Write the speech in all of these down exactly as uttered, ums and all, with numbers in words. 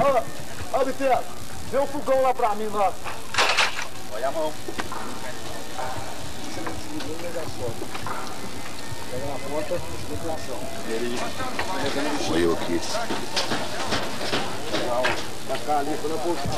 Ó, ó, Bitelo, vê um fogão lá pra mim, lá. Olha a mão. Pega na ponta, ventilação. Olha eu aqui. Pra cá ali, quando eu puxar.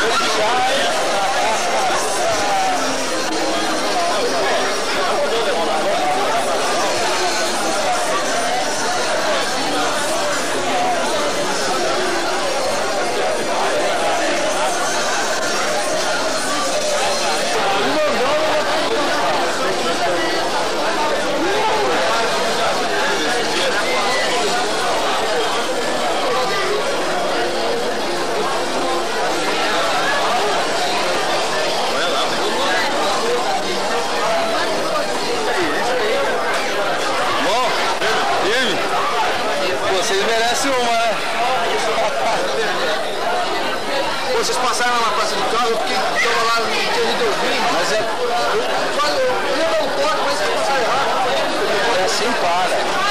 Vocês merecem uma, né? Vocês passaram na praça de carro, eu fiquei tava lá no dia de dormir. Mas é. Eu ia dar um toque, mas vocês passaram rápido. É assim, para.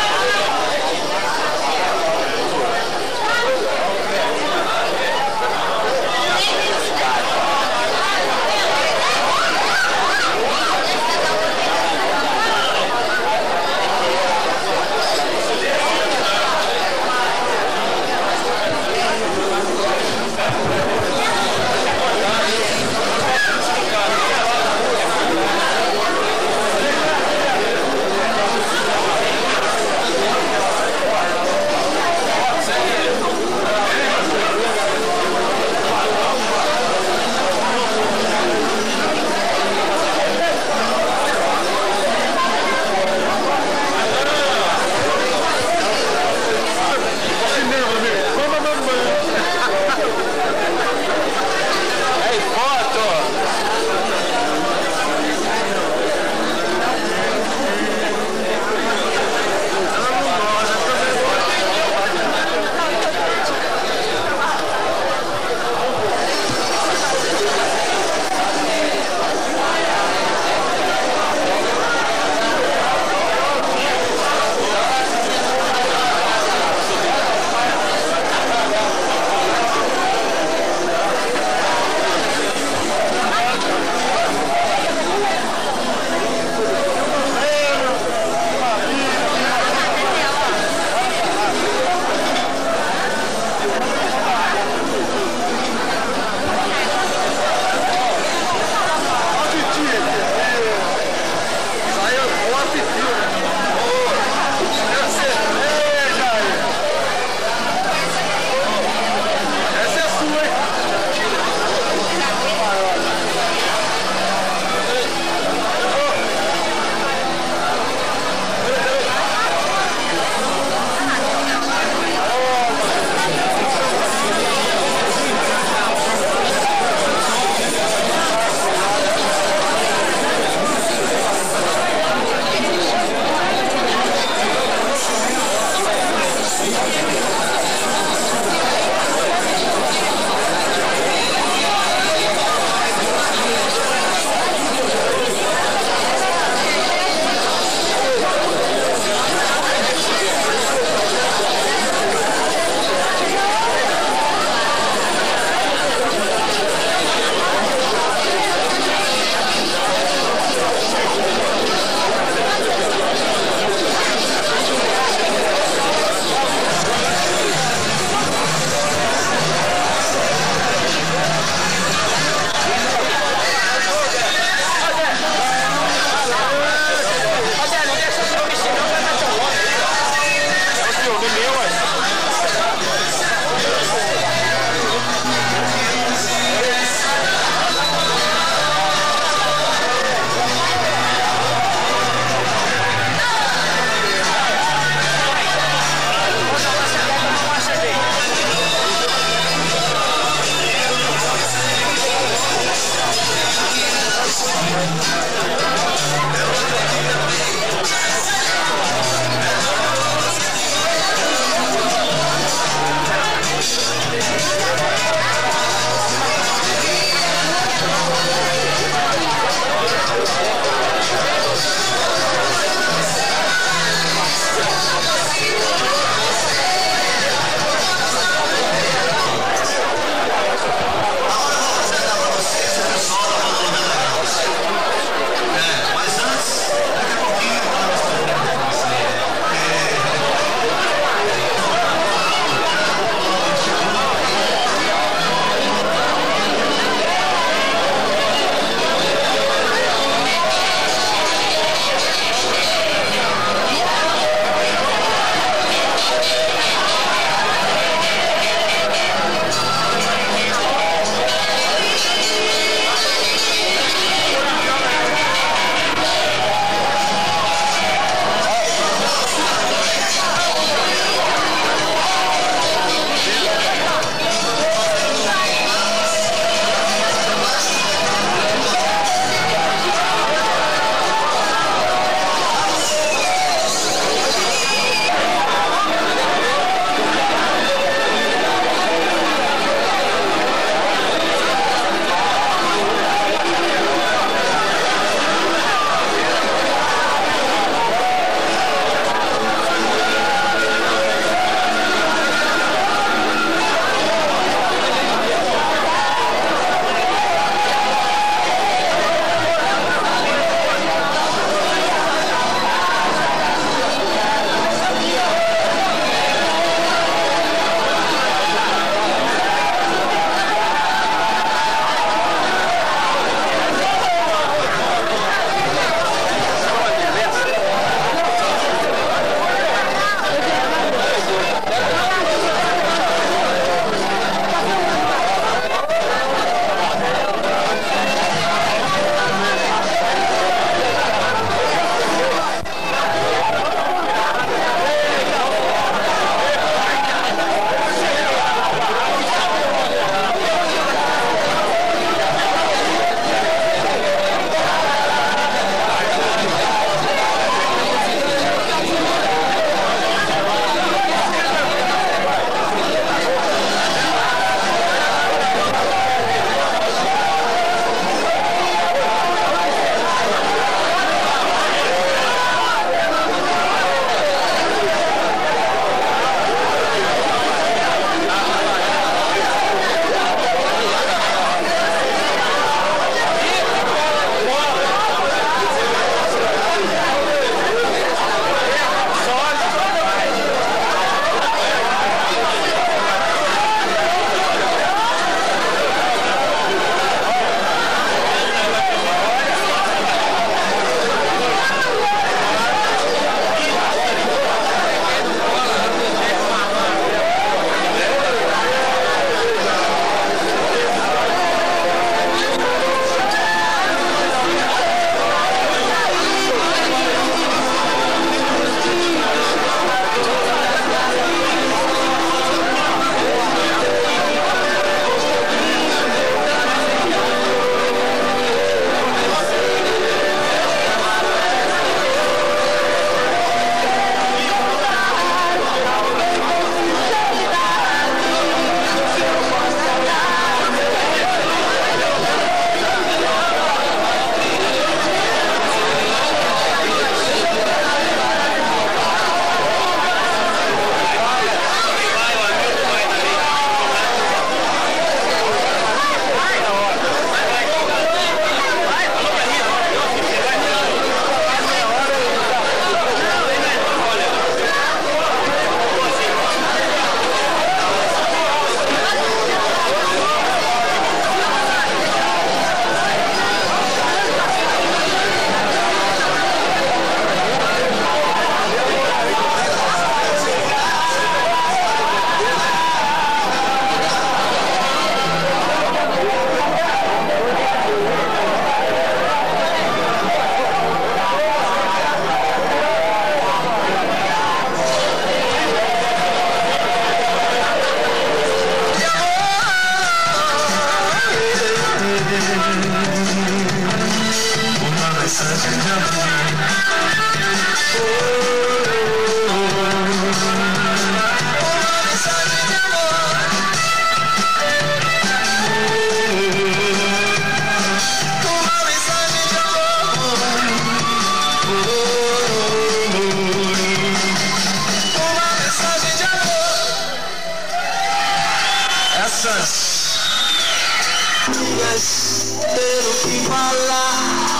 falar.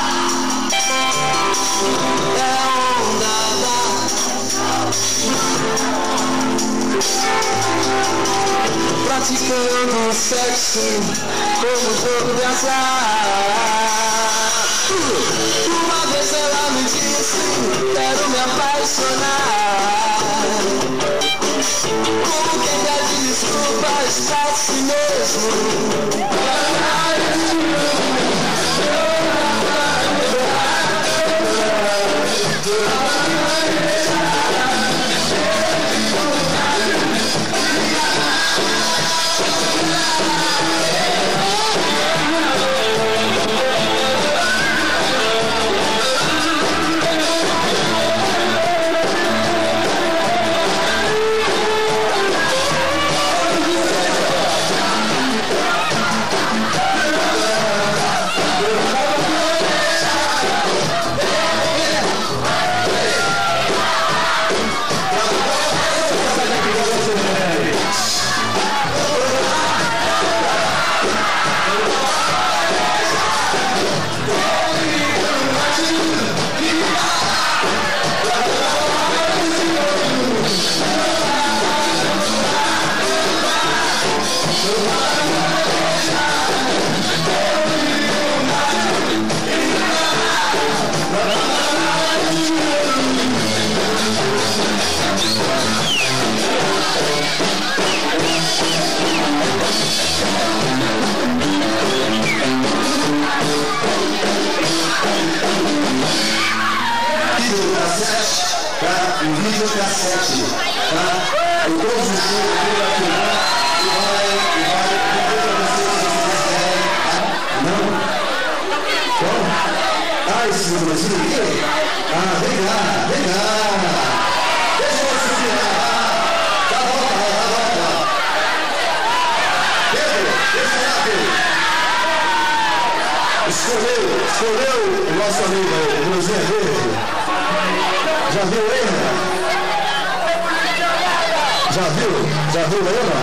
É onda da praticando sexo como jogo de azar. Uma vez ela me disse, quero me apaixonar. Como quem pede desculpas pra si mesmo. O vídeo cassete, tá? O todos os shows do aqui lá e vai, e vai pedir pra vocês se vocês quiserem, tá? Não? Bom? Ah, esse do Brasil aqui? Ah, vem cá, vem cá. Deixa eu subir lá, tá? Tá, volta lá, volta lá. Pedro, deixa lá, Pedro. Escolheu, escolheu o nosso amigo aí, o Luzinha Verde. Já viu ele? Já viu? Já viu ele, não?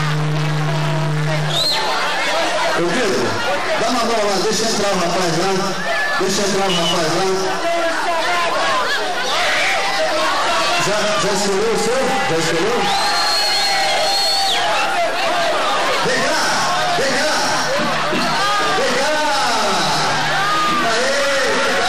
Ô Pedro, dá uma mão lá, deixa entrar o rapaz lá. Deixa entrar o rapaz lá. Já, já escolheu o seu? Já escolheu? Vem cá! Vem cá! Vem cá! Aê! Vem cá!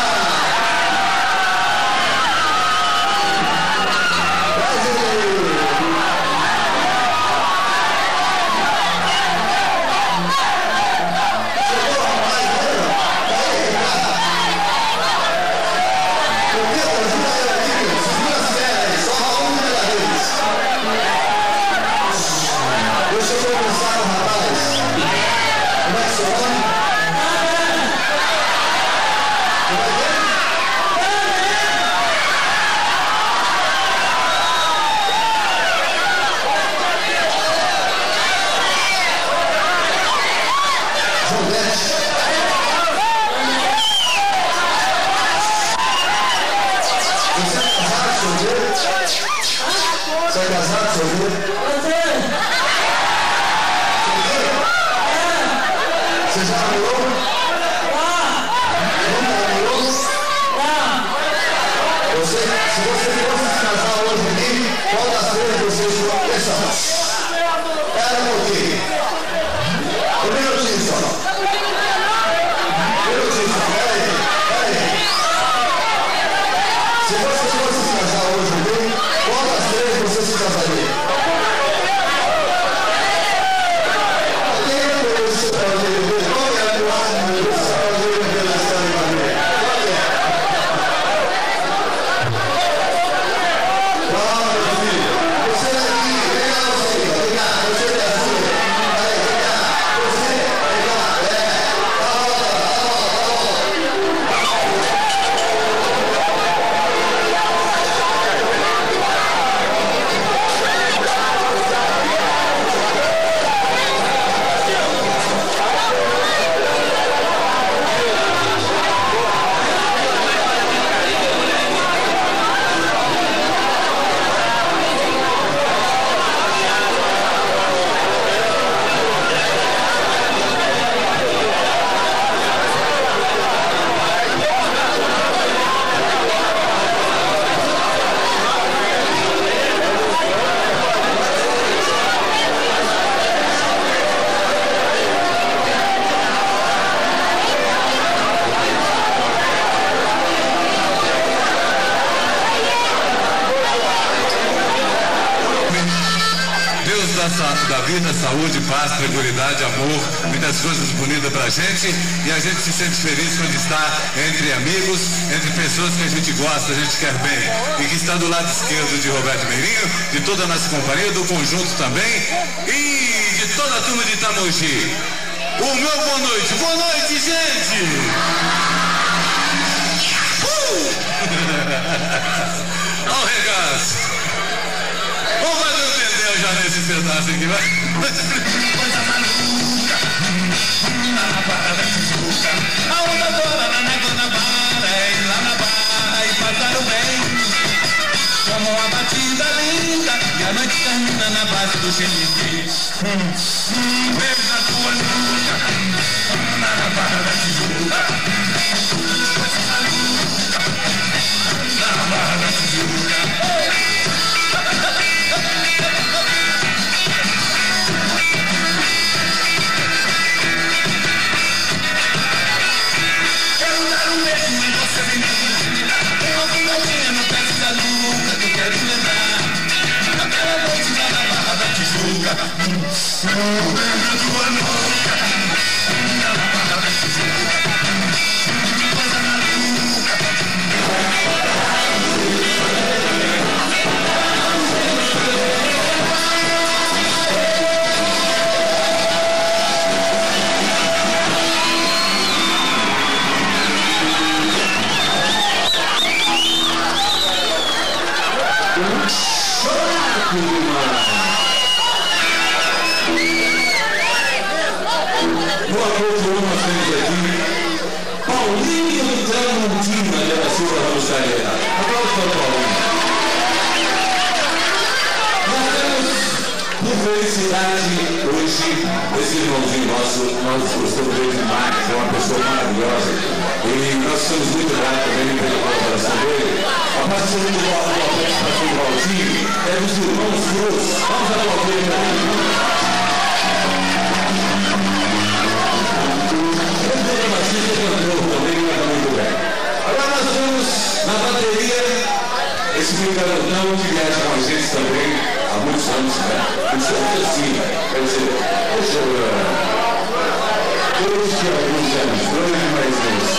Você é casado, solteiro? Você já namorou? Nunca namorou? Você, se você fosse se casar hoje aqui, qual das três vocês vão pensar? Era um pouquinho. Um minutinho só. Um minutinho só. Pera aí. Pera aí. Se você fosse se casar hoje aqui, qual das três você se casaria? Qual da, da vida, saúde, paz, tranquilidade, amor, muitas coisas bonitas pra gente, e a gente se sente feliz quando está entre amigos, entre pessoas que a gente gosta, a gente quer bem, e que está do lado esquerdo de Roberto Meirinho, de toda a nossa companhia, do conjunto também, e de toda a turma de Itamogi. O meu boa noite. Boa noite, gente! Olha o regaço. Vamos fazer um tendel já nesse pedaço aqui, vai? Coisa maluca, na barra da Tijuca. A onda toda na négua na barra, e lá na barra e passaram bem. Como uma batida linda, e a noite termina na base do xerife. Hum, hum, beijo na tua nuca, na barra da Tijuca. Coisa maluca, na barra da Tijuca. Quero dar um beijo em você, menina. Tem uma fundadinha no pé da nuca que eu quero lembrar. Aquela noite lá na barra da Tijuca. Um beijo na tua nuca, na barra da Tijuca. Coisa maluca. Boa noite, vamos aqui. Paulinho Tramontina da Silva Rosaria. Aplausos para Paulinho. Nós temos, por felicidade, hoje, esse irmãozinho nosso, nós gostamos dele demais, é uma pessoa maravilhosa. E nós somos muito gratos também pela colaboração dele. A participação do participação do Valtinho é dos irmãos Cruz. Vamos aplaudir ele. Agora nós temos na bateria esse garotão que viaja com a gente também há muitos anos, né? Muitos anos assim, quer dizer, poxa, dois de alguns anos, dois de mais anos.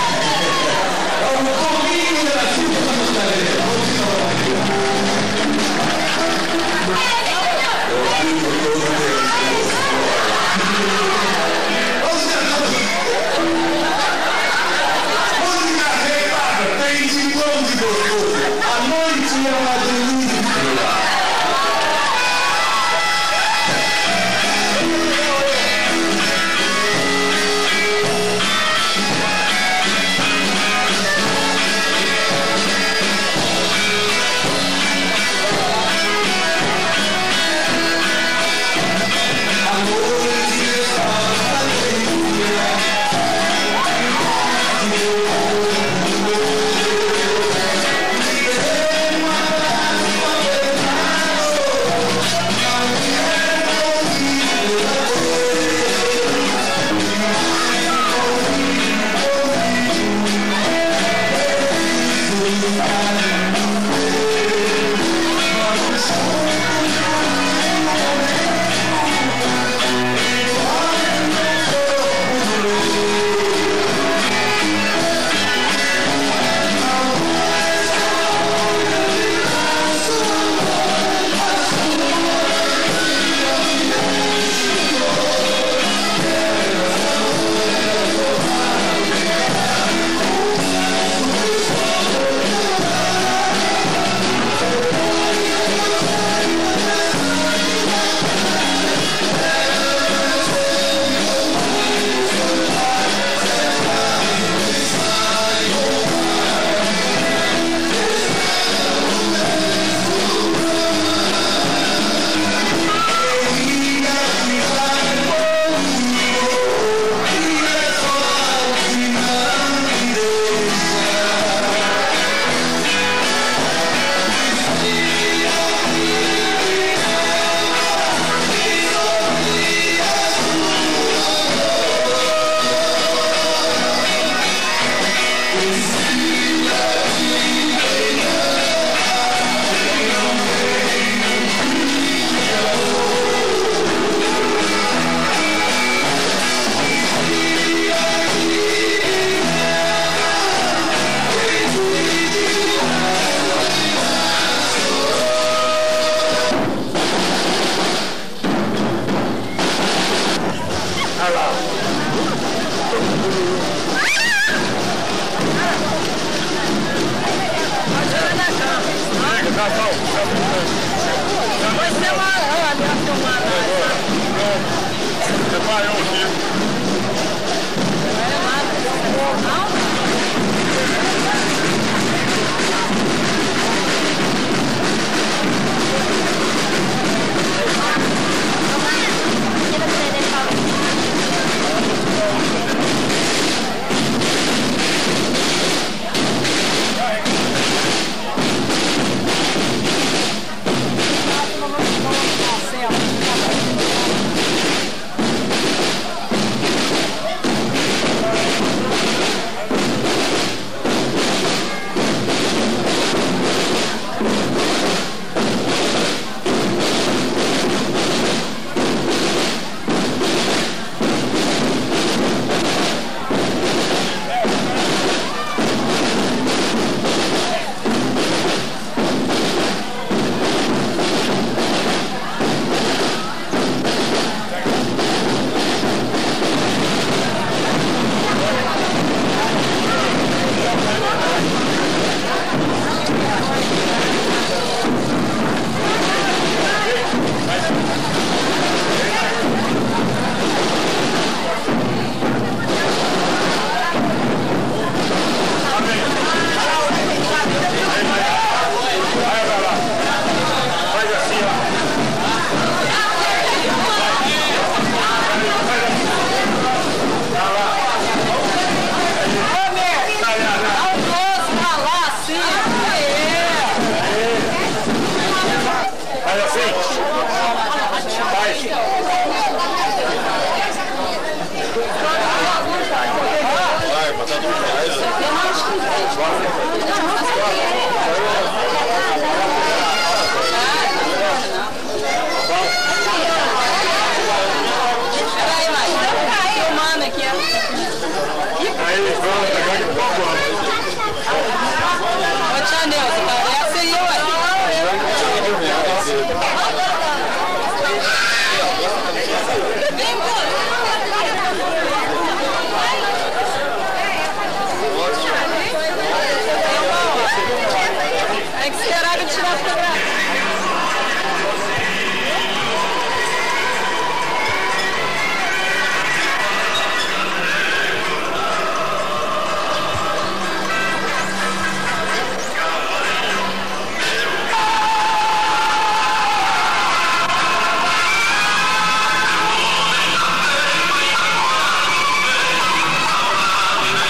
É um pouquinho da Silva Rosaria. Eu fico todo feliz. A noite é uma delícia. Vai ser uma hora, ali a filmada. Separou o filho.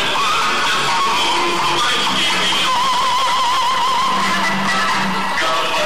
Go!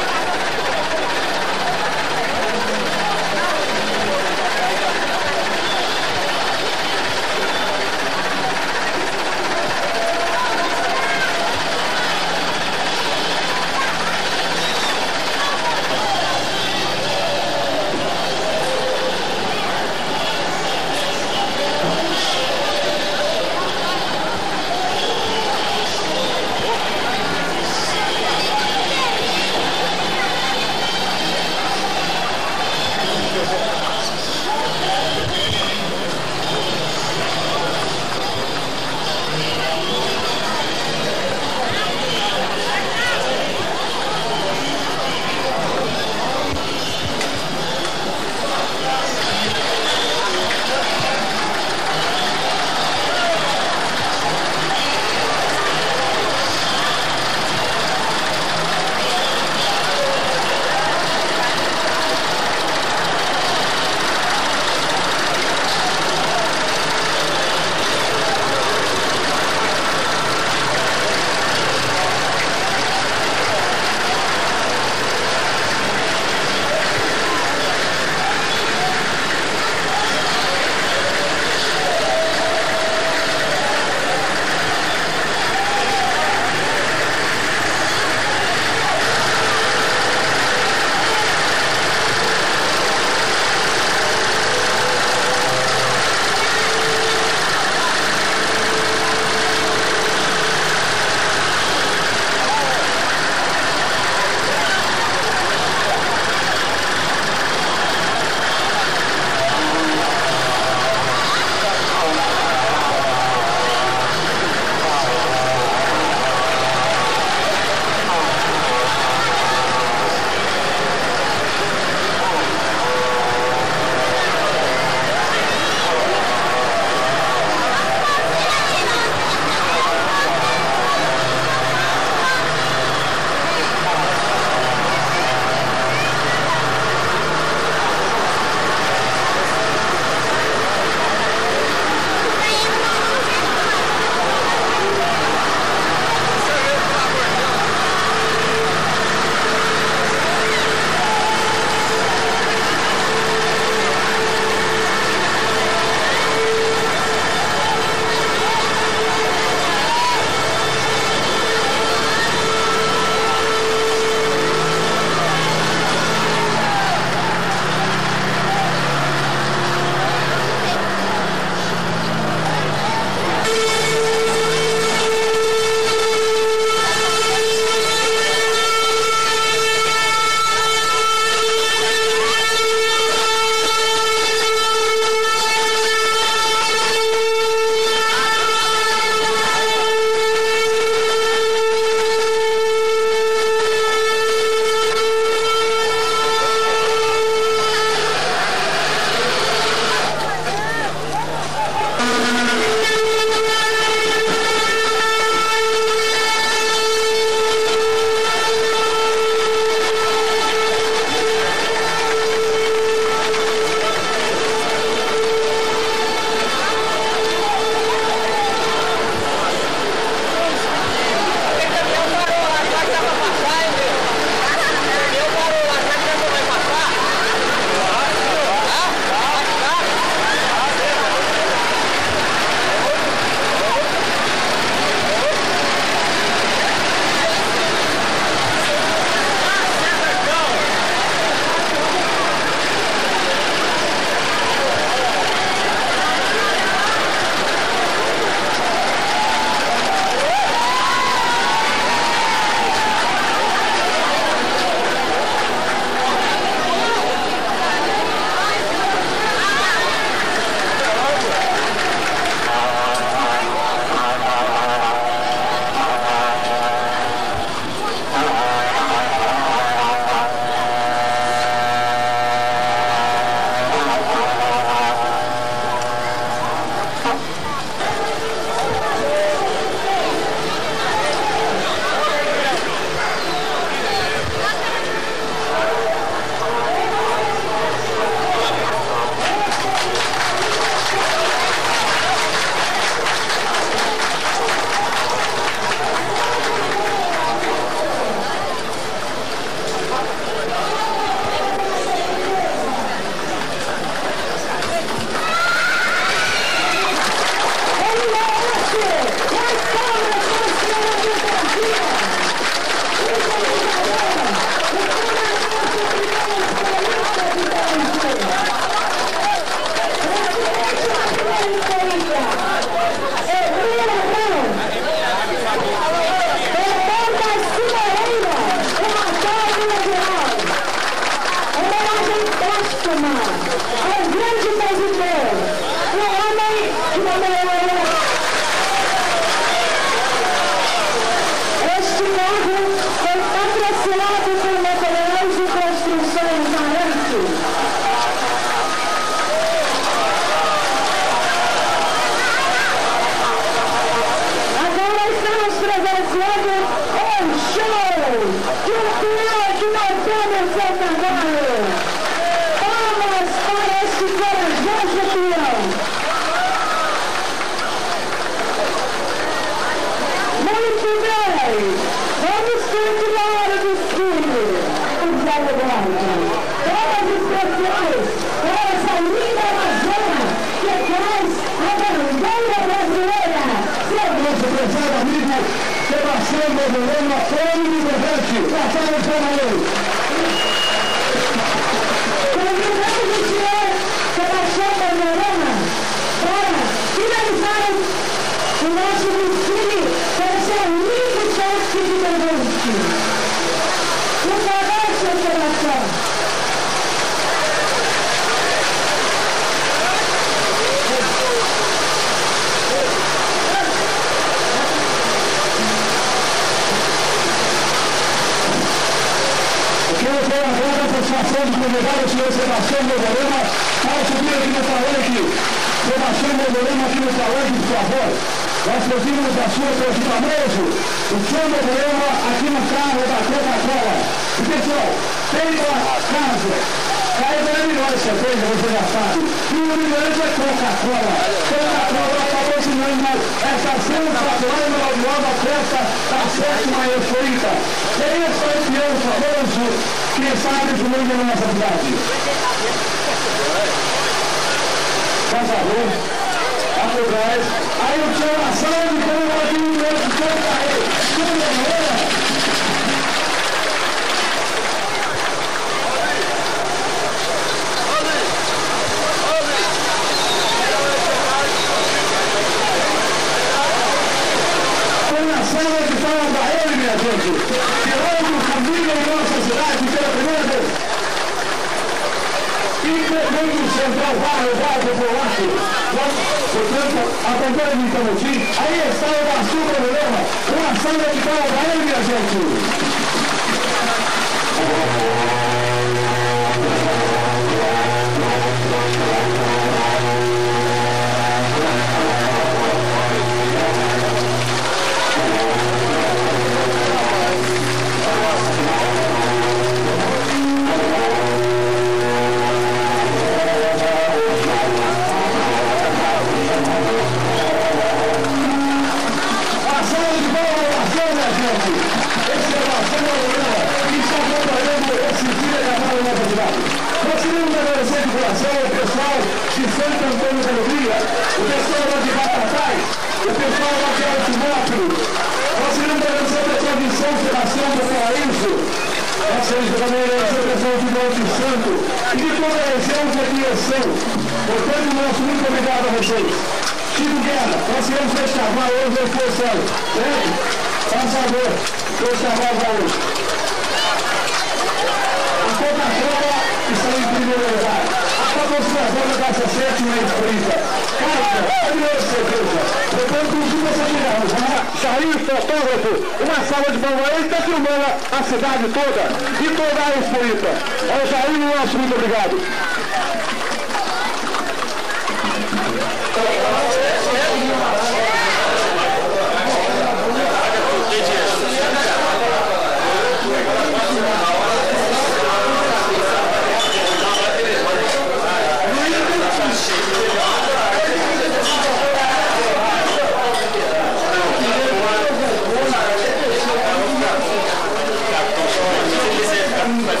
Gracias.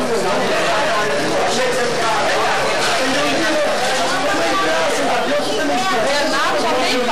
Renato já tem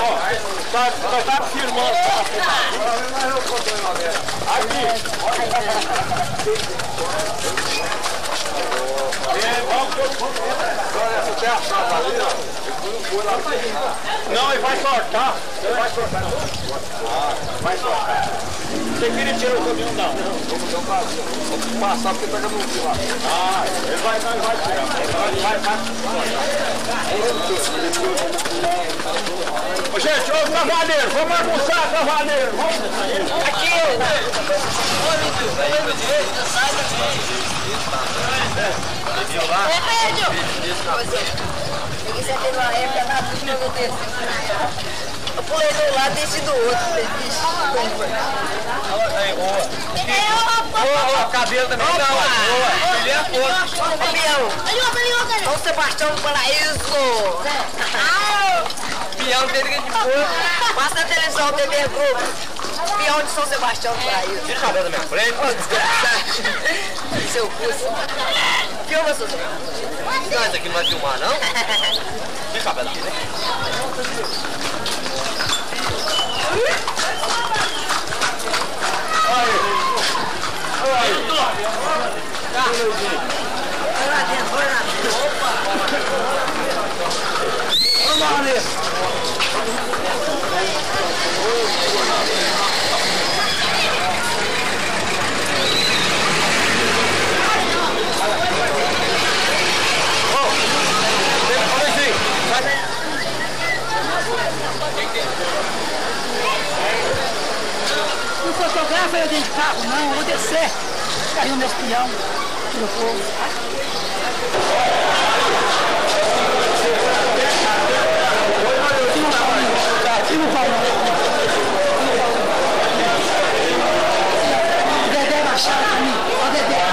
Tá, tá firmando. Aqui. Não, ele vai sortar. Ele vai sortar. Vai sortar. Você queria tirar o caminhão, não? Vamos passar porque pega no fio lá. Ah, ele vai, vai, vai tirar. Ele vai, vai. Ô, gente, ô, cavaleiro, vamos almoçar, cavaleiro. Vamos. Aqui, É, Pedro! Ninguém se teve uma época na frente do texto. Eu pulei do lado e desci do outro. Aí, boa. Boa, o cabelo também não, boa. Ele é forte. Peão! São Sebastião do Paraíso! Peão dele que é de boa. Passa na televisão, T V Globo. Peão de São Sebastião do Paraíso. Tira o cabelo da minha frente. Ô, desgraçado. Seu curso. Filma, seu Zé. Não, esse aqui não vai filmar, não? Tira o cabelo aqui, né? Vai lá dentro, vai lá dentro. Vamos lá, Vanessa. Não fotografa eu dentro de carro, não. Eu vou descer. Caiu meu espião. Tiro fogo. Tira o pau. Dedé baixado pra mim. Ó, Dedé.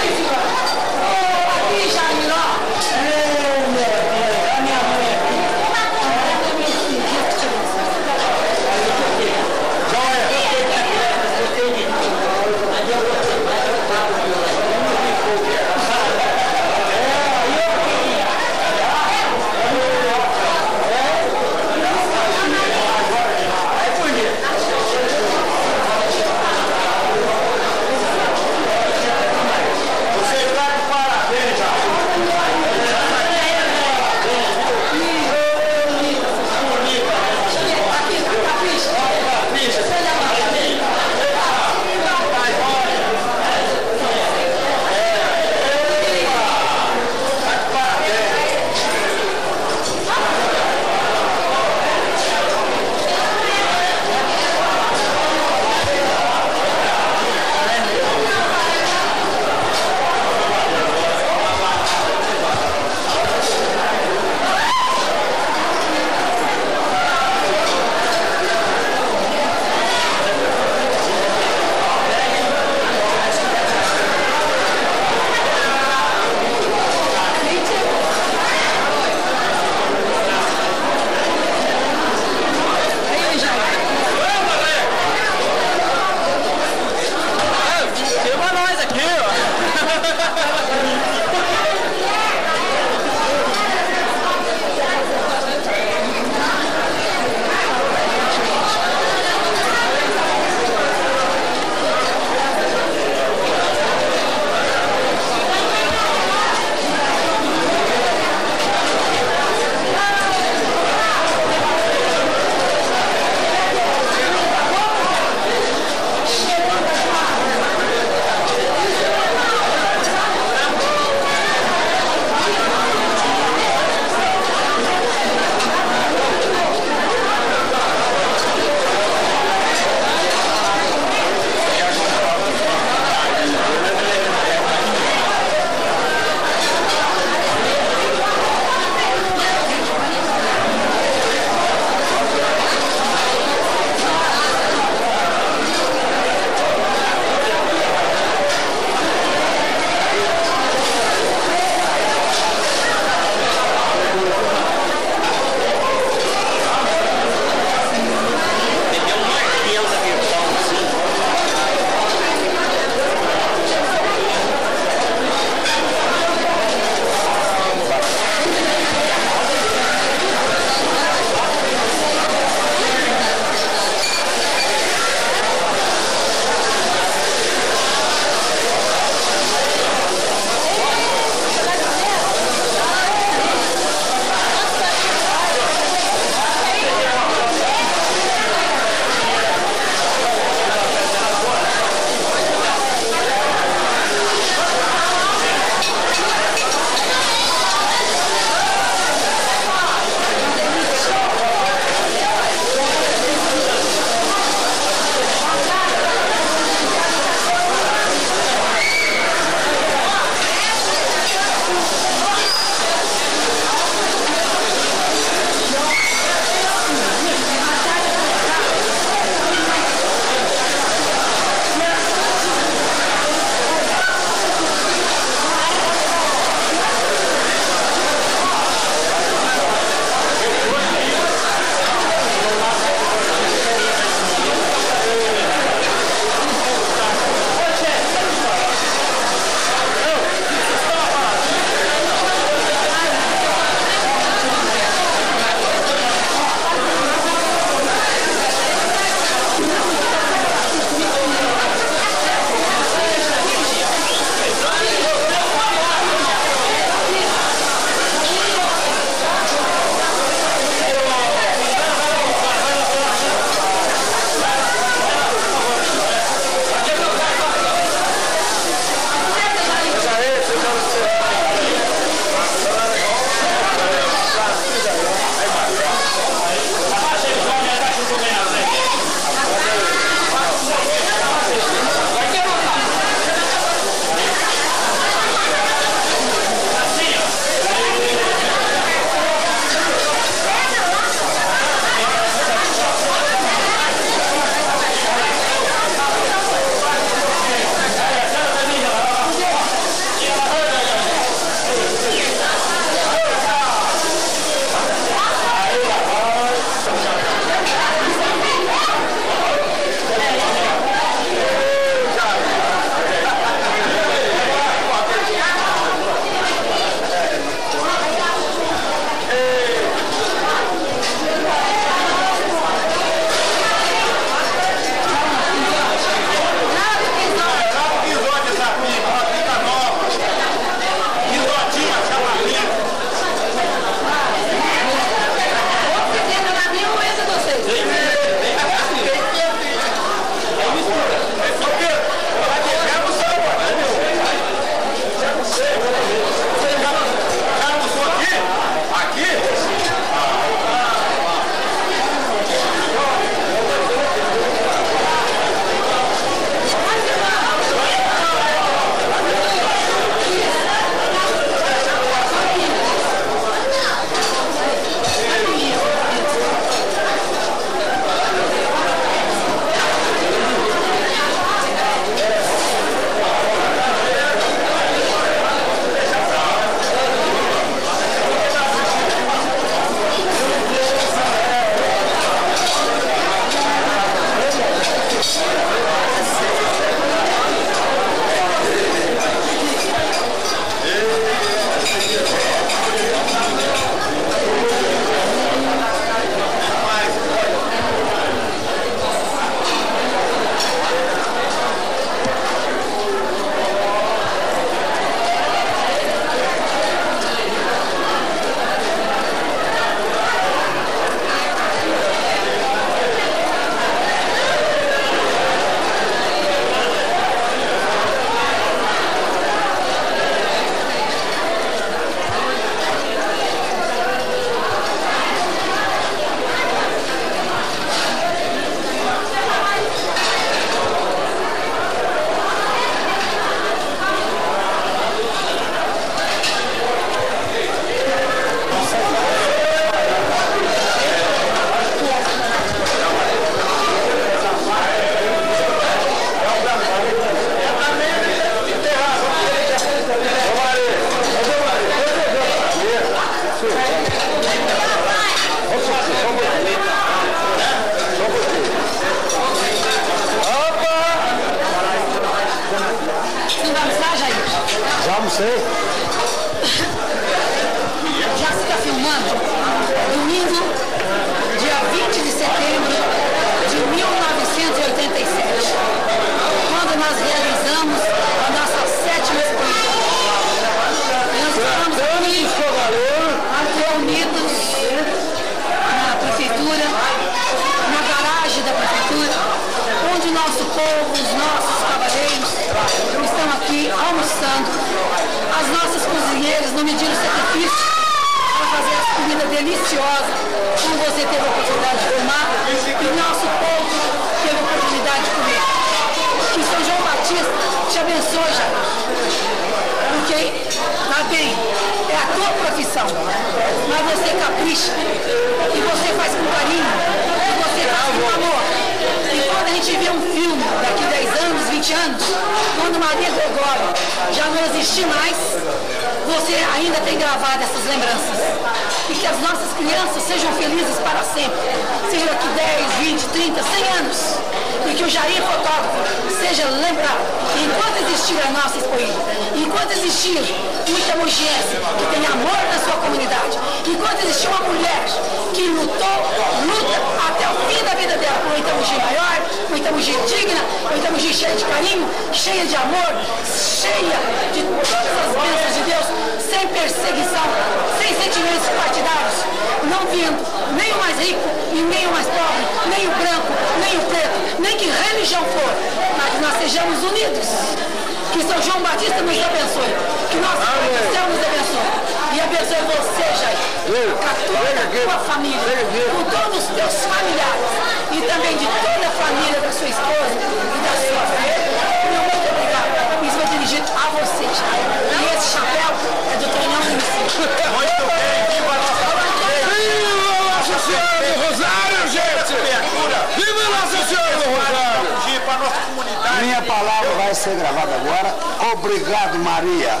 Minha palavra vai ser gravada agora. Obrigado, Maria.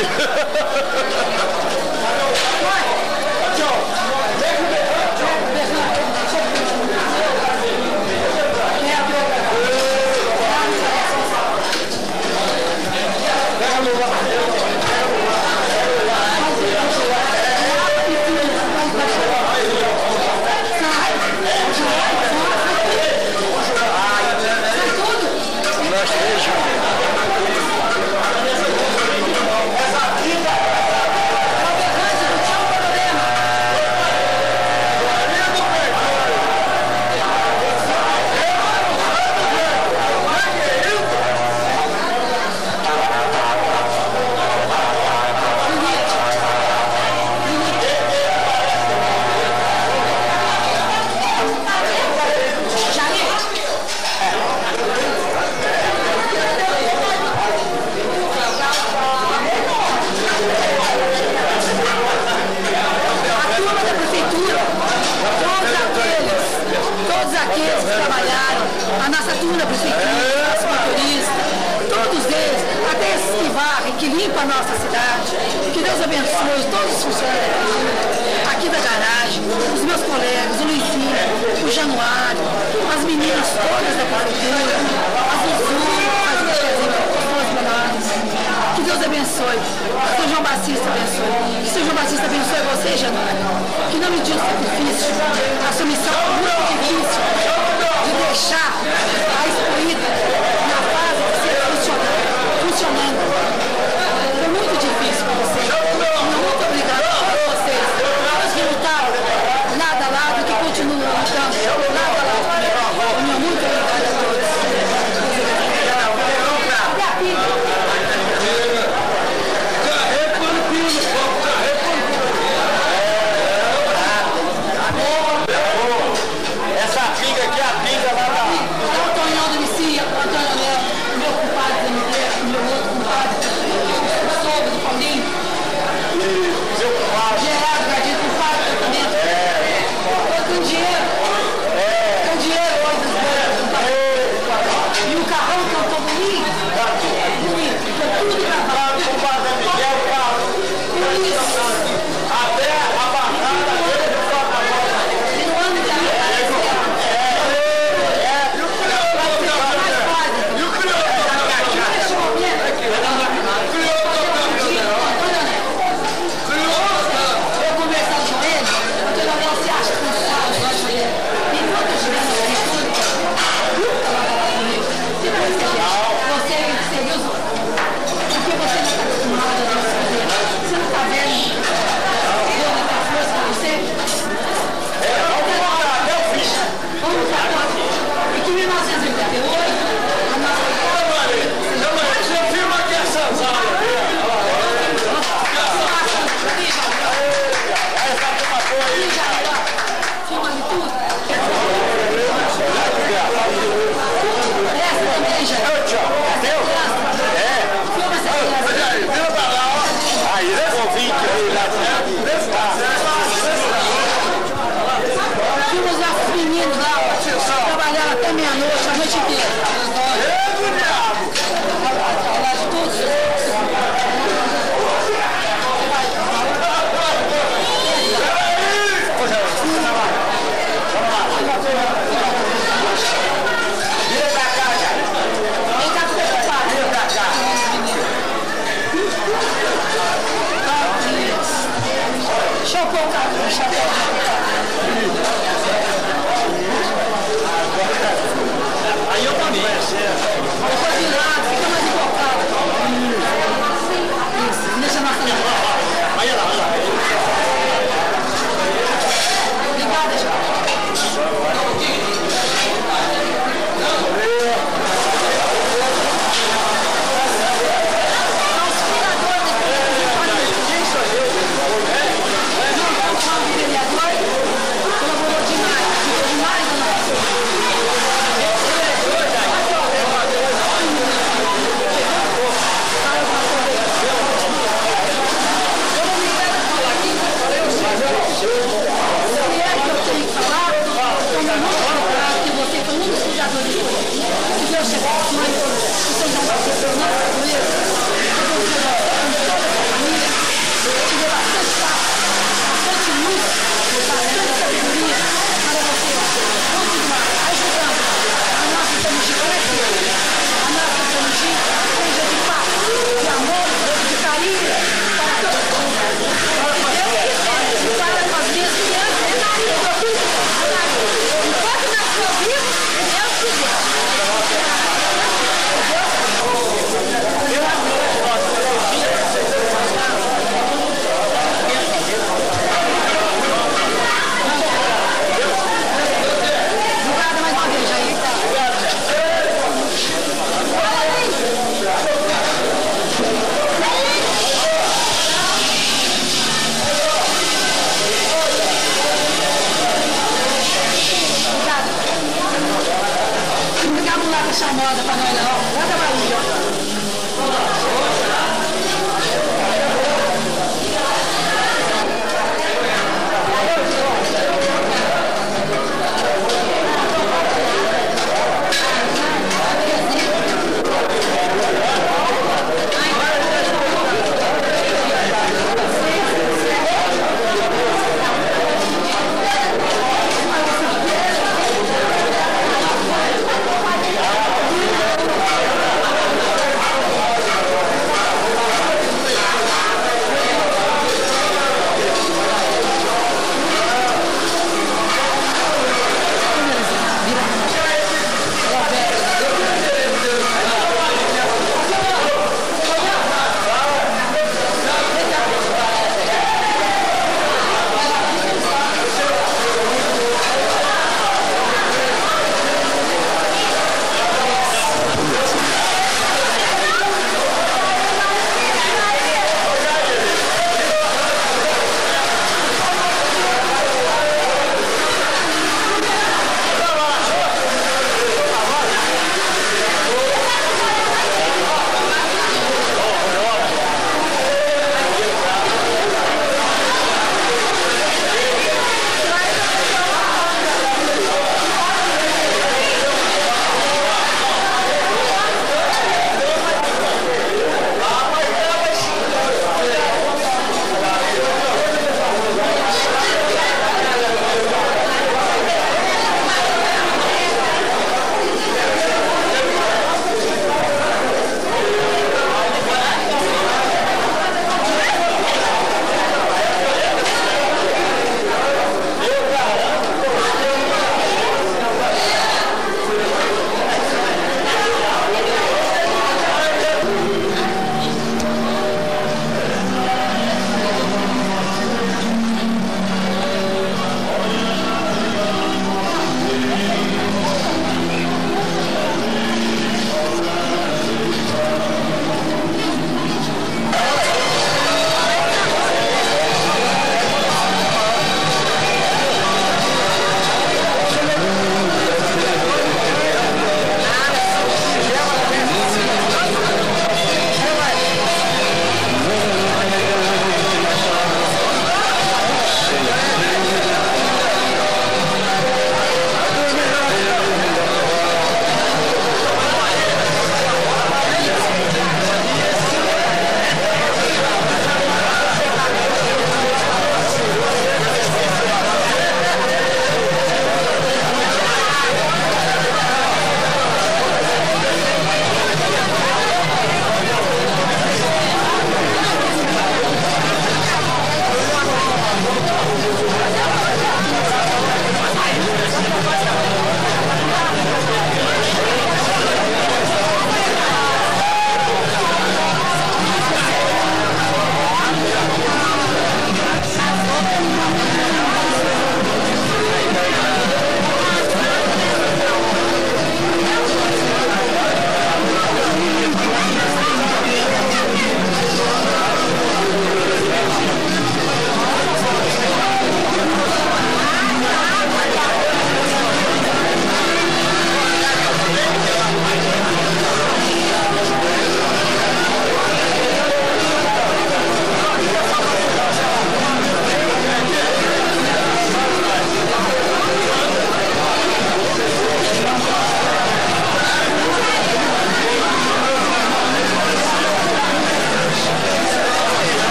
Que limpa a nossa cidade, que Deus abençoe todos os funcionários aqui da garagem, os meus colegas, o Luizinho, o Januário, as meninas todas da cultura, a Zuzu, as minhas menores. Que Deus abençoe, que São João Batista abençoe, que São João Batista abençoe você, Januário, que não mediu o sacrifício, a sua missão é muito difícil de deixar a expoída na fase de ser funcionando. funcionando. Foi muito difícil para vocês. Muito obrigada a todos vocês. Todos que lutaram lado a lado, que continuam lutando lado a lado. Muito obrigada a todos. Essa pinga aqui é a pinga lá da... O Antônio do Licia, o Antônio Léo, o meu compadre do M D, o meu outro compadre, o sogro do Paulinho. E seu compadre. Gerardo Gradinho, compadre do tratamento. É. Eu tenho dinheiro. É. Tenho dinheiro hoje dos meus compadres. E o carrão que eu tô bonito. Bonito. Foi tudo gravado. O compadre Miguel, o carro. Isso. Até a barrada dele do Fortaleza. E no ano de meia-noite, a noite inteira. Falar de tudo. Vira pra cá, cara. Vem cá, preocupado. Vira pra cá. Deixa eu pôr o cabelo, deixa eu pôr o cabelo. Aí eu também. Depois de lá, fica mais invocado. Isso, deixa a nossa língua. Olha lá, olha lá. Obrigada, João. deixar moda pra nós não. Lá da Bahia.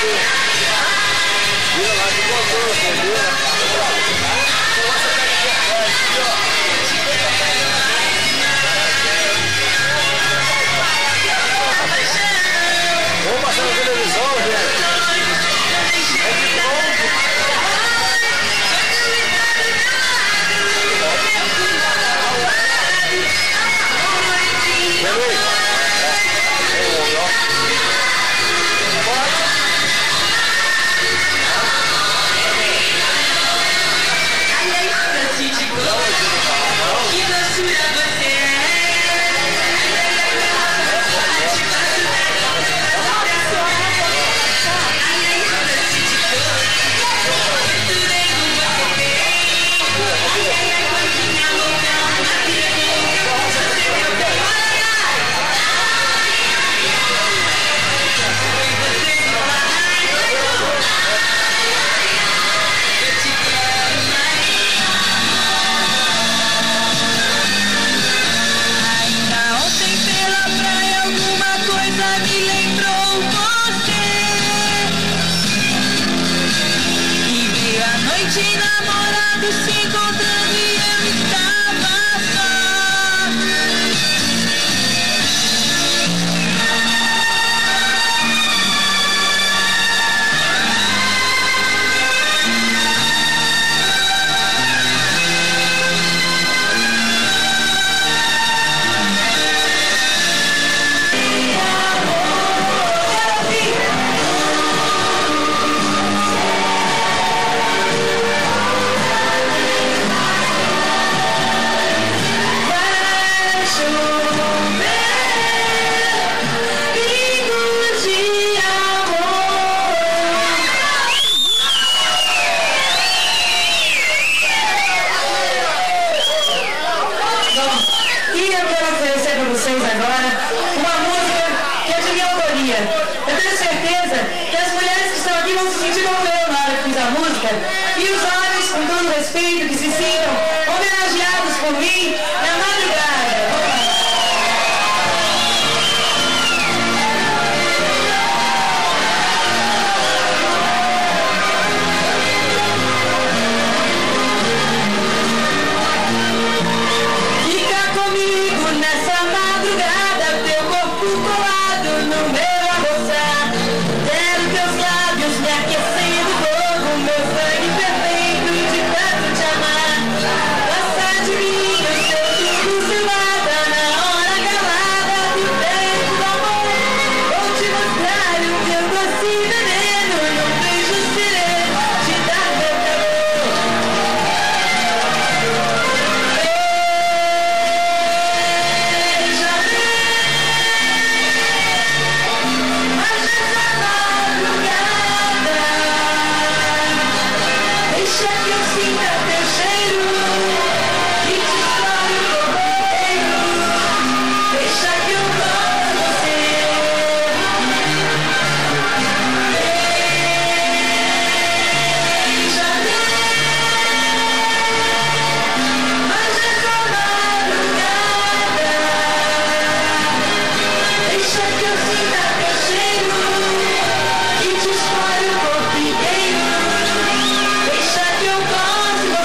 Vira lá, que botou, entendeu? Vamos passar na televisão, gente. É de bom. Namorados se encontrando e eu estava e os homens, com todo respeito, que se sintam homenageados por mim na madrugada. Fica comigo nessa madrugada, teu corpo colado no meu abraçar. Quero teus lábios me aquecendo fogo, meu sangue perfeito de tanto te amar. Passa de mim o seu tudo cilada na hora calada do tempo do amor. Vou te mostrar o meu doce veneno num beijo sereno, te dar meu calor. Beija-me, mas nessa madrugada deixa que eu sinta teu cheiro e te escolhe o corpo inteiro. Deixa que eu gosto de você. Beija-me, mas nessa madrugada deixa que eu sinta teu cheiro e te escolhe o corpo inteiro. Deixa que eu gosto de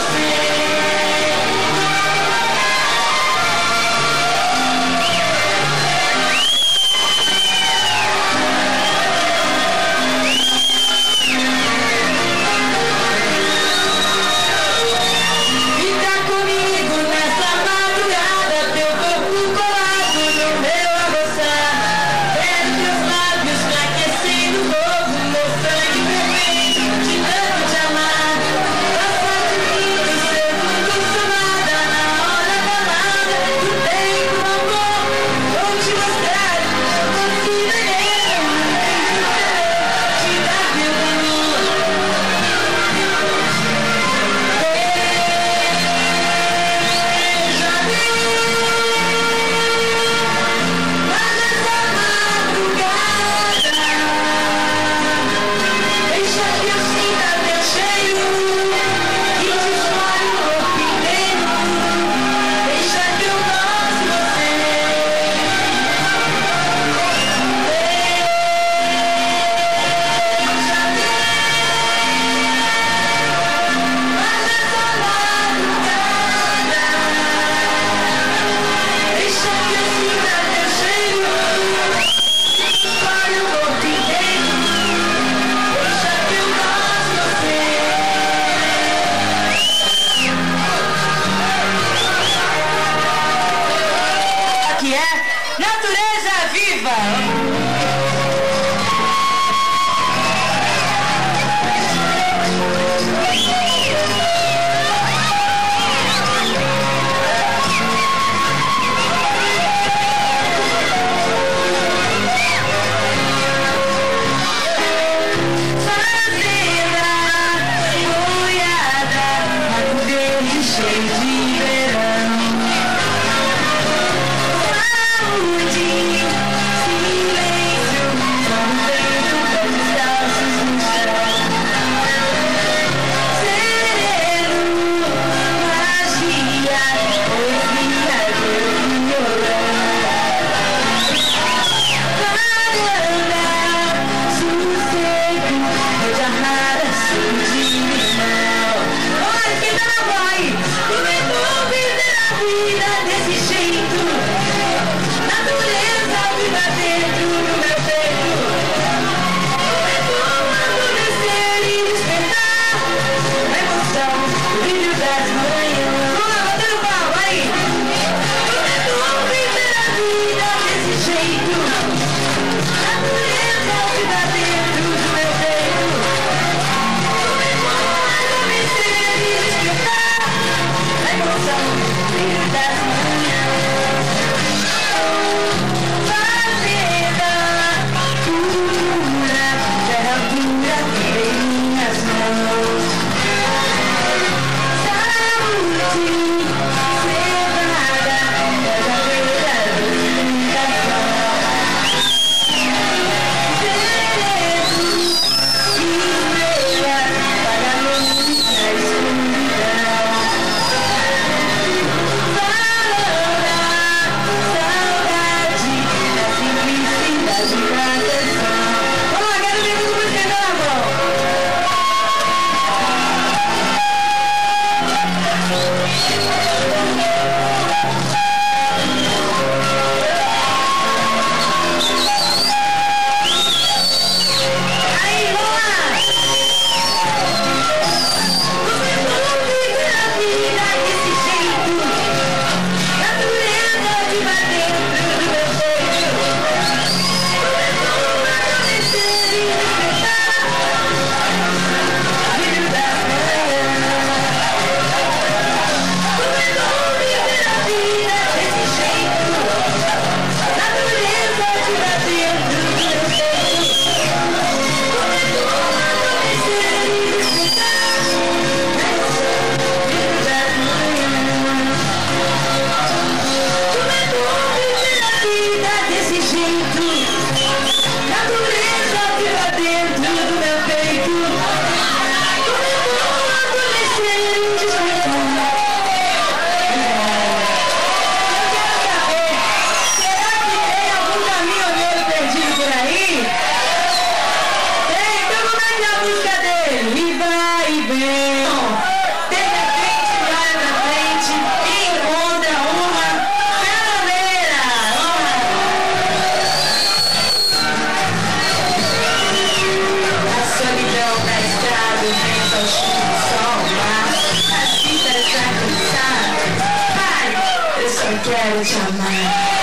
quero te amar.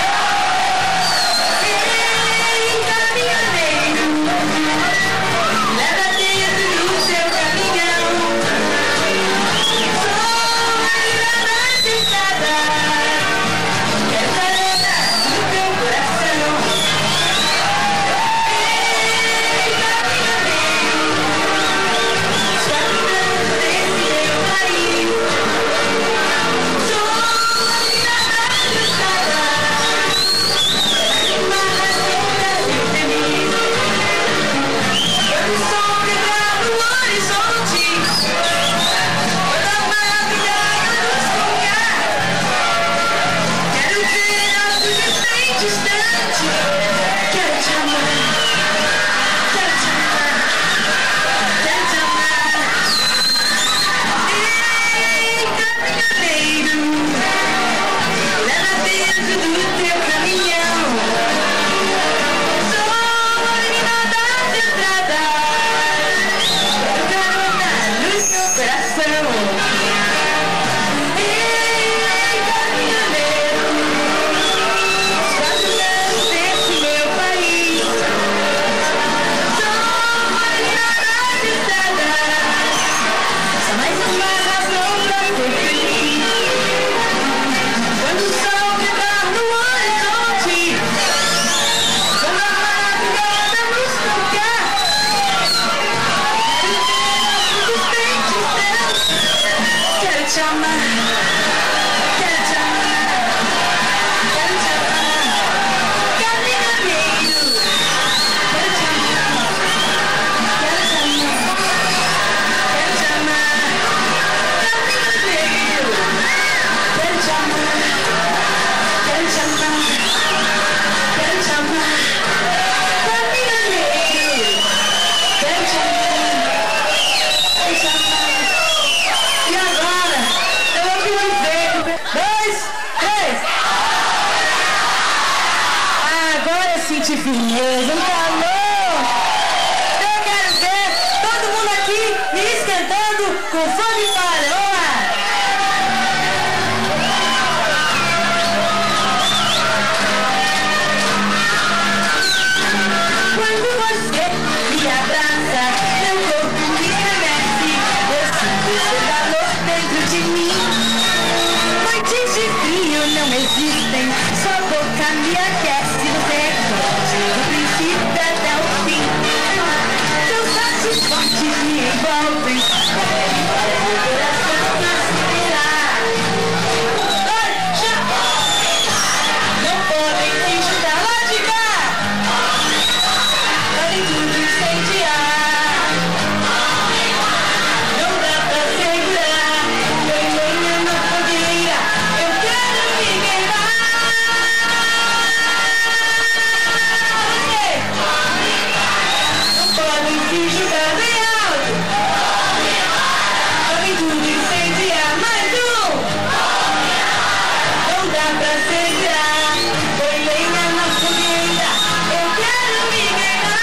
Ei, caminhoneiro, leva dentro do seu caminhão. Sou a menina das estradas, quero carona no teu coração. Ei, caminhoneiro, está cuidando desse meu país. Sou a menina das estradas, quero animar seu Brasil feliz. Quando o sol quebrar no horizonte, quando a madrugada nos tocar, quero ver nossos bem distante. Quero te amar, quero te amar, quero te amar. Ei, caminhoneiro, leva dentro do teu caminhão. Sou a menina das estradas, quero carona no seu coração. Ei, caminhoneiro, está cuidando desse meu país. Sou a menina das estradas, só mais uma razão pra ser feliz. Quando o sol quebrar no horizonte, quando a madrugada nos tocar, quero ver nossos bem distantes. Quero te amar, quero te amar, quero te amar. Caminhoneiro, quero te amar, quero te amar, quero te amar. Caminhoneiro, quero te amar, quero te amar, quero te amar. Caminhoneiro, quero te amar, quero te amar. E agora, eu vou pedir um dois, três. Agora eu senti firmeza, um calor. Eu quero ver todo mundo aqui me esquentando com fogo e palha. Vamos lá. Quando você me abraça, meu corpo me estremece. Eu sinto seu calor dentro de mim. Noites de frio não existem, sua boca me aquece no tempo, do princípio até o fim. Seus braços fortes me envolvem, e faz meu coração acelerar. Oi, já! Não podem se juntar lá de cá, podem tudo incendiar. Não dá pra segurar, põe lenha na fogueira, eu quero me queimar. Não podem se jogar bem alto, podem tudo incendiar. Mais um. Não dá pra segurar, põe lenha na fogueira, eu quero me queimar.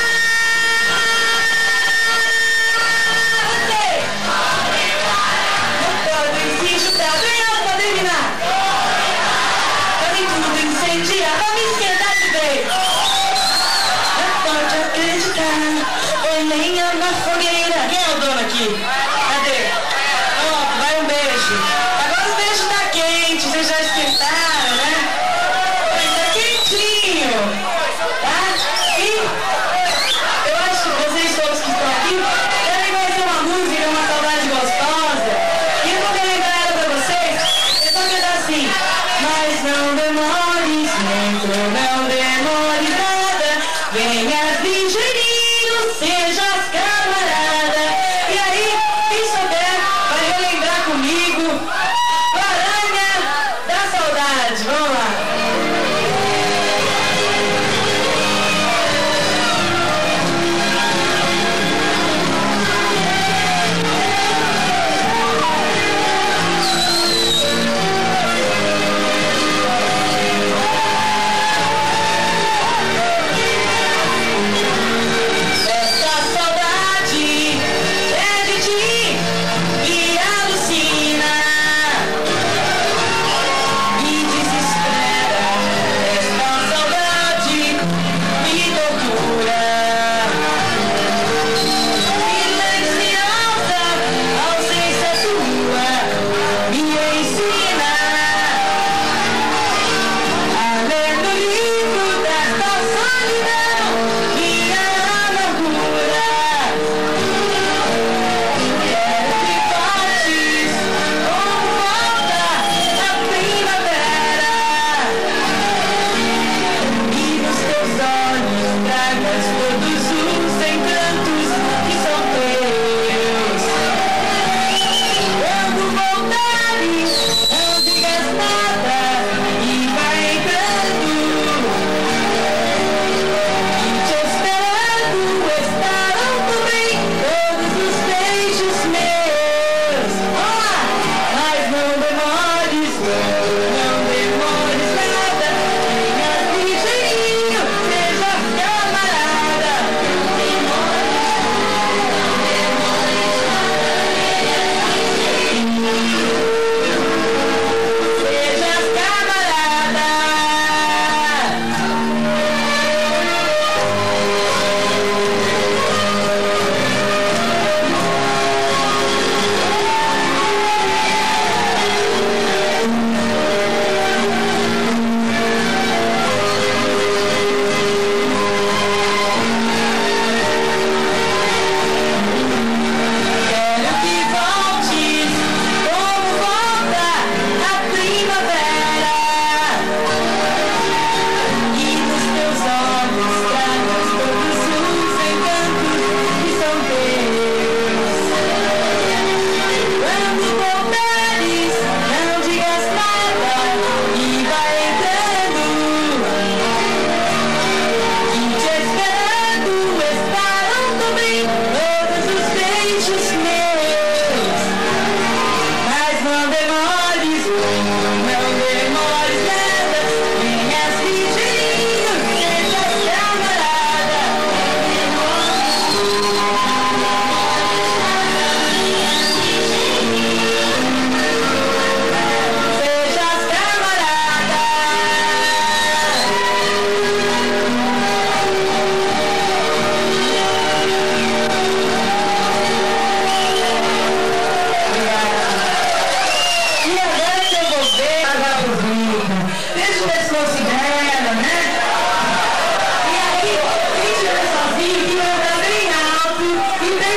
Não podem se juntar bem alto pra terminar. Podem tudo incendiar, vamos esquentar de vez. Não pode acreditar, põe lenha na fogueira. Quem é o dono aqui? Cadê? Pronto, vai um beijo. Agora o beijo tá quente, vocês já esquentaram, né? Mas tá quentinho, tá? E eu acho que vocês todos que estão aqui devem conhecer uma música, uma saudade gostosa. E eu vou relembrar ela pra vocês. Eu só cantar assim. Mas não demores muito, não demore nada. Venha ligeirinho, seja camarada. E aí, quem souber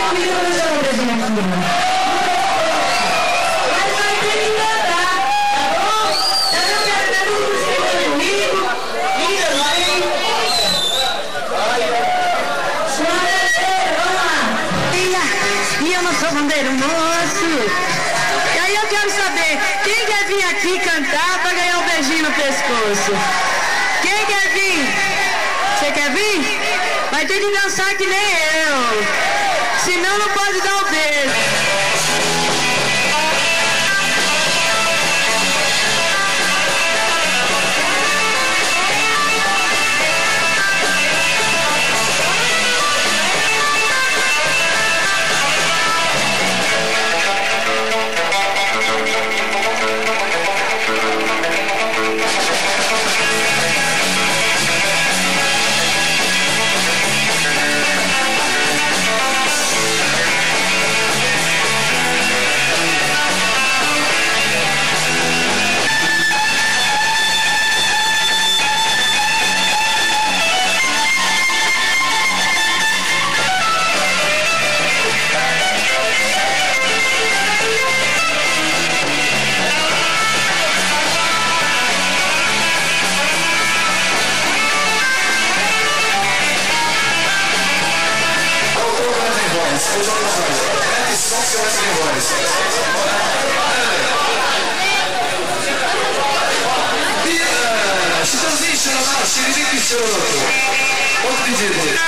comigo, eu vou deixar um beijinho aqui. Mas vai ter que cantar, tá bom? Eu não quero ver todo mundo escrevendo comigo. E também. Vamos lá. E eu não sou bandeiro moço. E aí eu quero saber, quem quer vir aqui cantar pra ganhar um beijinho no pescoço? Quem quer vir? Você quer vir? Vai ter que dançar que nem eu. Senão não pode dar o beijo. Chitãozinho, Chororó, Xiririca e Choroto. Outro pedido.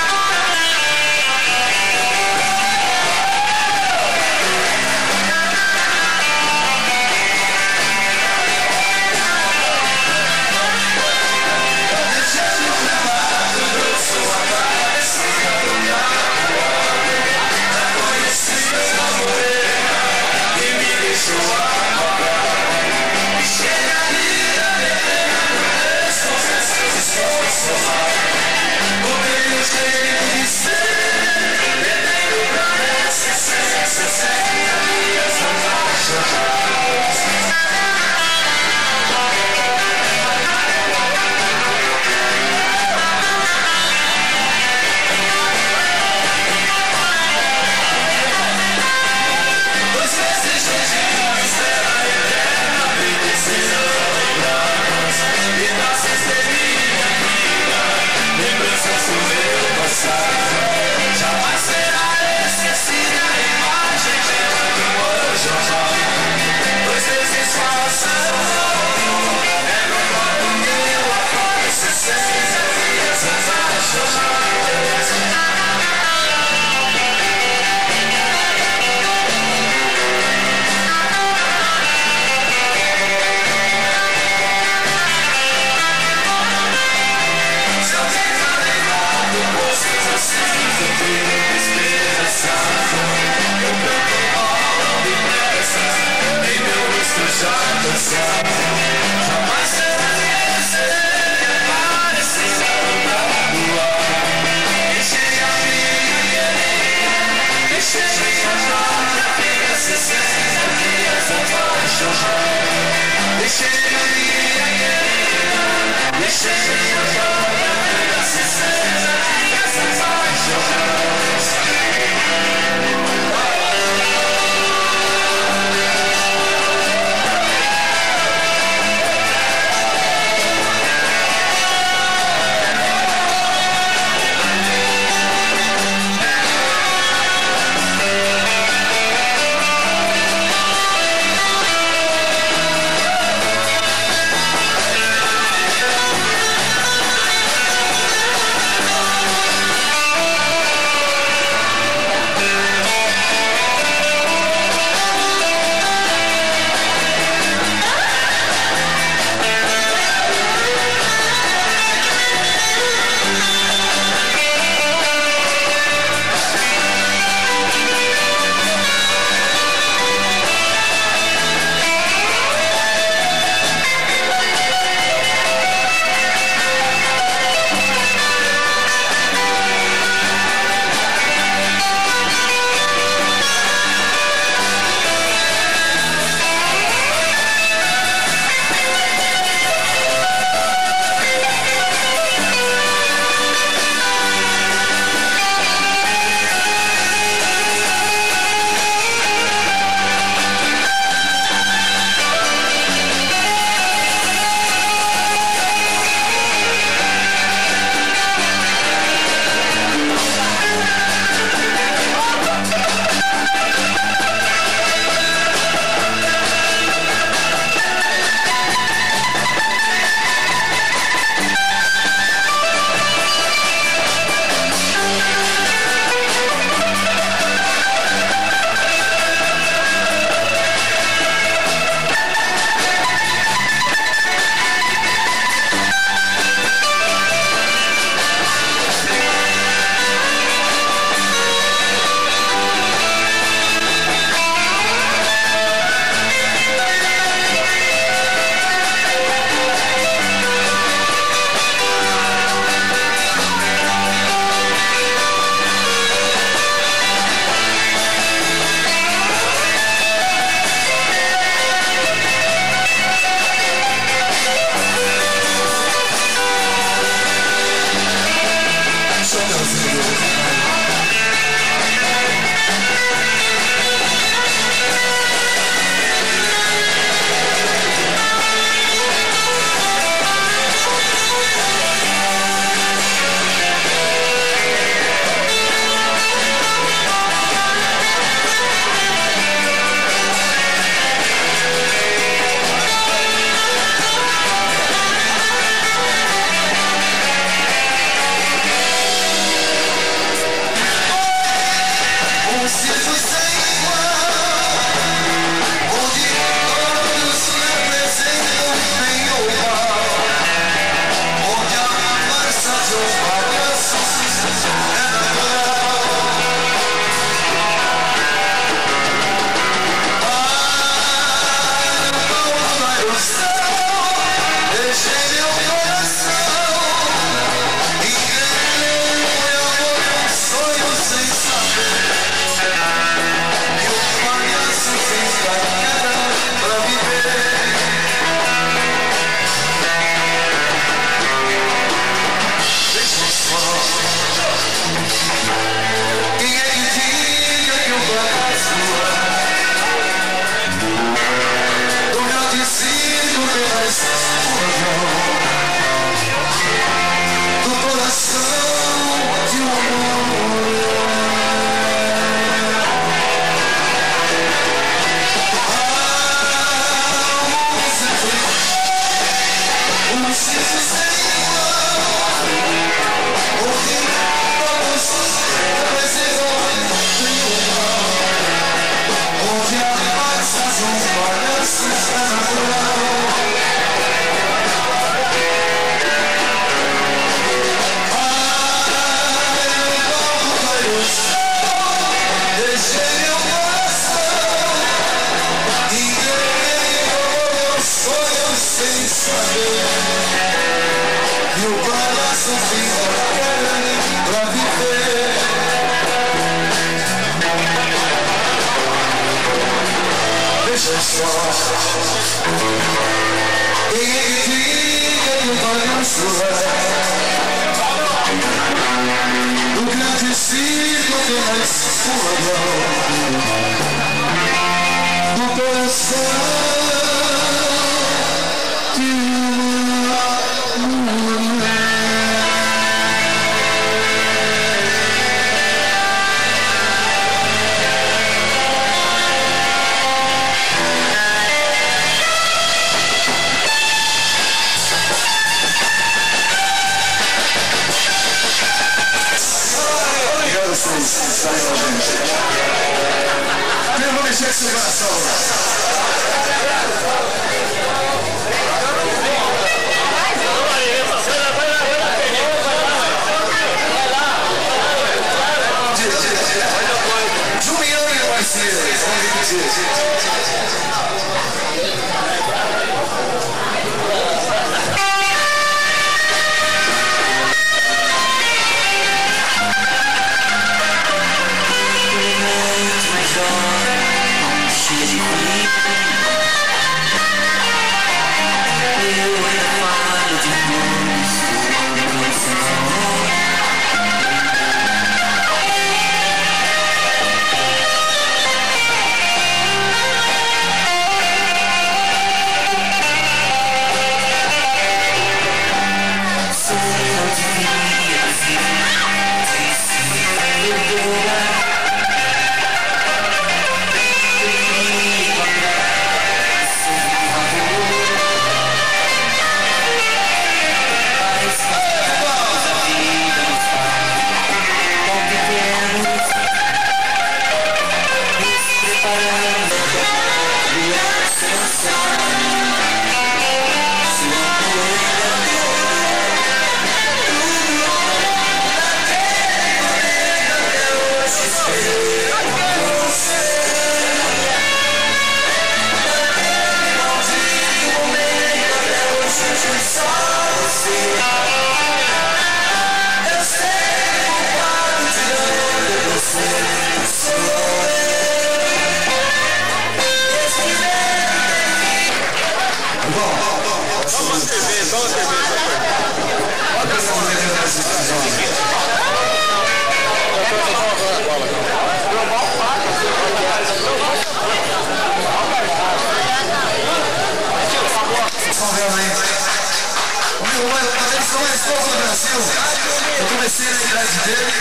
Eu comecei na idade dele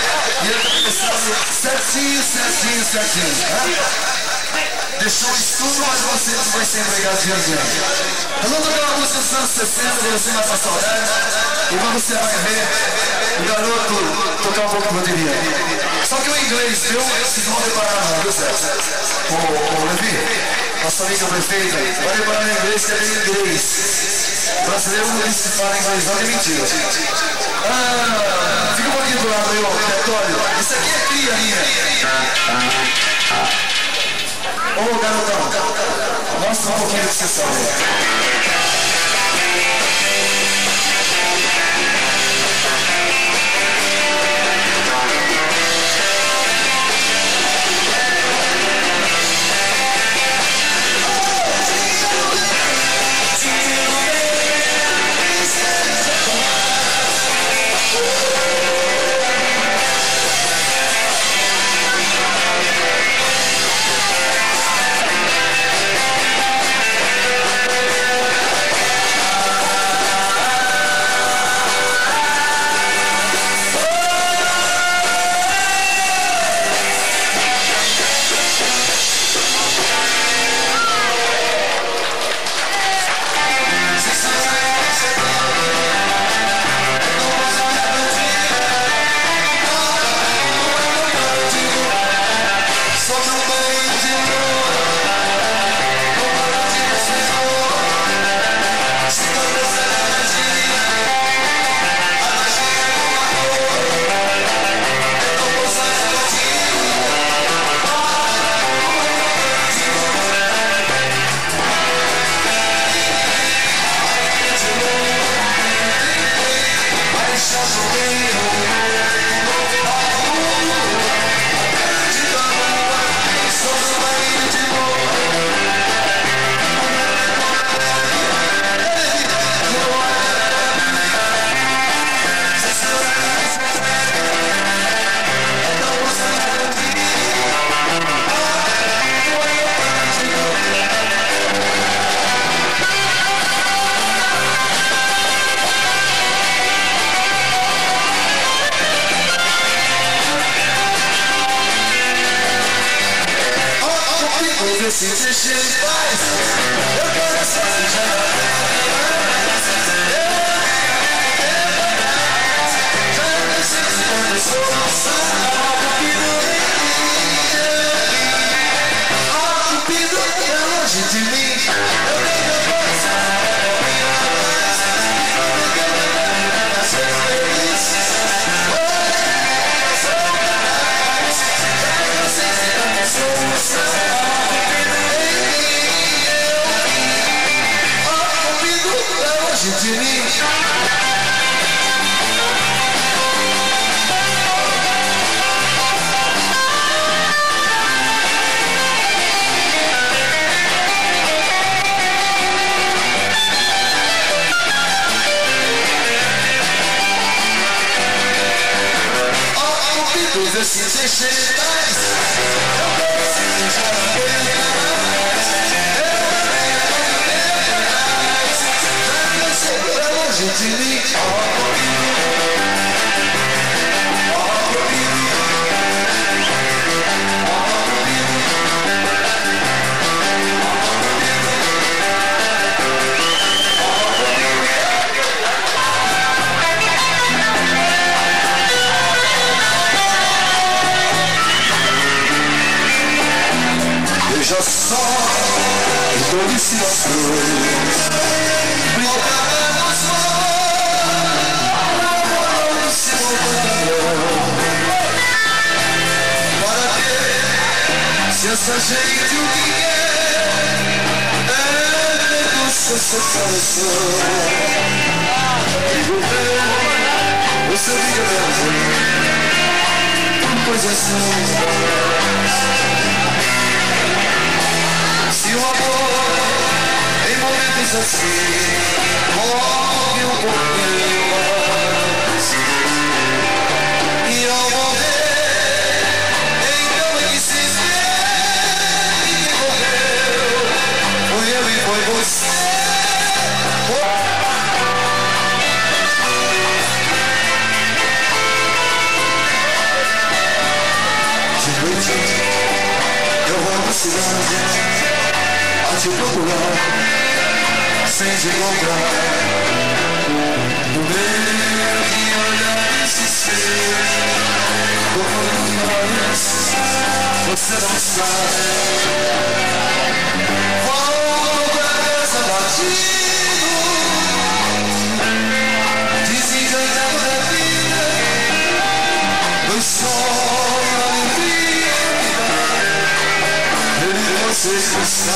e ele está começando certinho, certinho, certinho. Tá? Deixou o estudo, mas você não vai ser empregado de alguém. Eu vou tocar uma música dos anos sessenta, você vai passar saudade, e você vai ver o garoto tocar um pouco de bateria. Só que o inglês, viu? Vocês não vão reparar não, viu, Zé? Ô, ô, Levi, nossa amiga prefeita, vai reparar no inglês que é bem inglês. Brasileiro não diz que fala inglês, não é mentira. Ah, fica um pouquinho do lado aí, ó, Vitório. Isso aqui é cria minha. Ô, garotão, mostra um pouquinho do que você sabe. esse cheio de paz. Eu quero só de mim, eu tenho coração. Ser feliz, solução. Comigo é longe de mim. Se deixa em paz, eu quero se deixar alguém mais. Eu sei pra longe de mim. Veja só, estou deliciosos. Brincamos fora, se para que se essa gente o que quer é nossa separação. Digo eu, você diga mesmo, pois é são. Se o amor em momentos assim morre um pouquinho mais, e ao morrer então é que se vê que morreu, foi eu e foi você. De noite eu vou na cidade a te procurar, sem te encontrar. No meio de olhar esse ser, como mais você não sabe. Volto pra casa batido, desenganado da vida, dois sonhos, alegria. Você está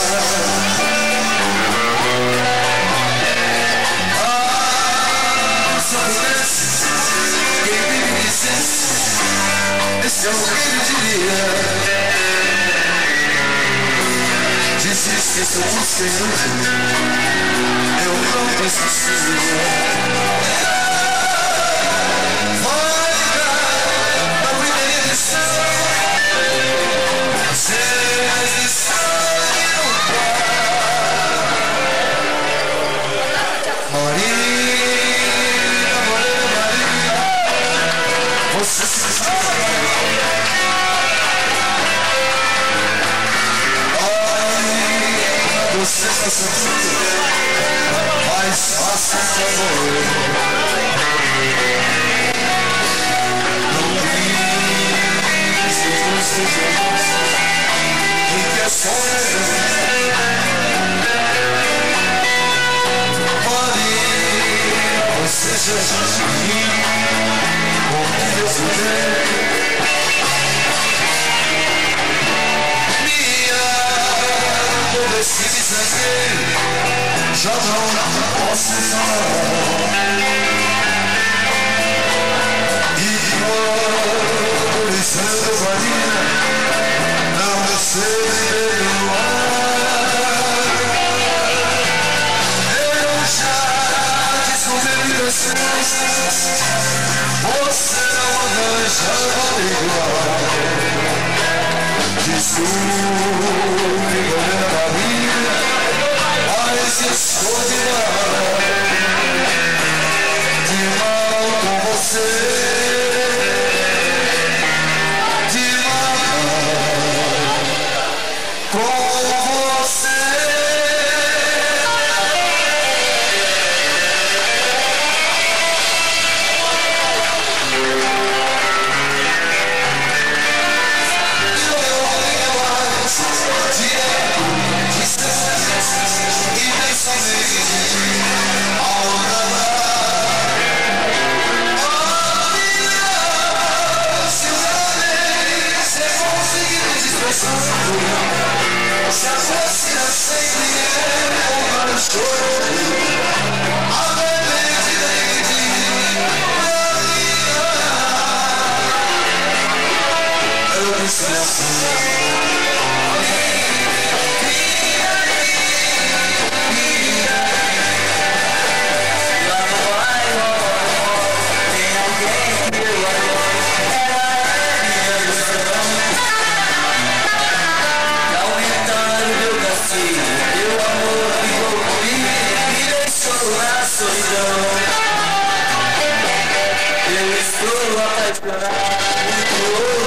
ah, só pudesse quem me dissesse, esse é o que eu diria. Disse que se eu busquei no dia, eu não precisaria. Vai ligar na primeira edição. Você se sabe. Ai, você está sentindo mais fácil que amor. Não diz que você que é só Maria, você já já Deus me minha, todo esse mensageiro já não posso falar. E quando Santa Maria não sei perdoar, eu já descobri as coisas. Você não arranjava igual. Desculpe, galera da vida, mas eu sou de mal, de mal com você, de mal com Se assassina sem dinheiro para o choro, a beleza da eu disse assim. Eu estou apaixonado por